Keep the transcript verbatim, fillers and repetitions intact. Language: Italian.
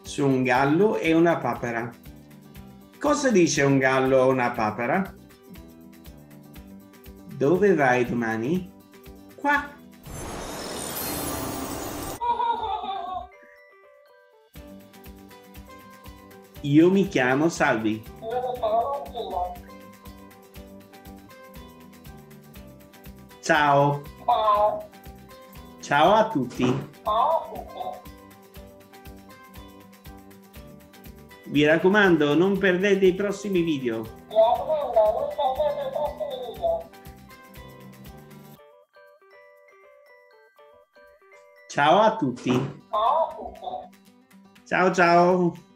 su un gallo e una papera. Cosa dice un gallo a una papera? Dove vai domani? Qua. Io mi chiamo Salvi. Ciao. Ciao. Ciao a tutti. Ciao a tutti. Vi raccomando, non perdete i prossimi video. Mi raccomando, non perdete i prossimi video. Ciao a tutti. Ciao a tutti. Ciao ciao.